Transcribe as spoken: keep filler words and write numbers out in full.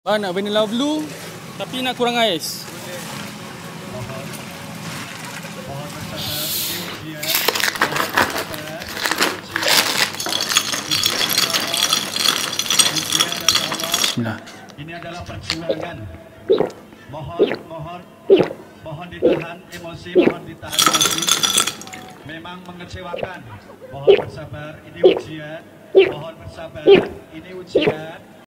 Bang nak vanilla blue tapi nak kurang ais. Bismillah. Ini adalah perjuangan. Mohon, mohon, mohon ditahan emosi, mohon ditahan emosi. Memang mengecewakan. Mohon bersabar. Ini ujian. Mohon bersabar. Ini ujian.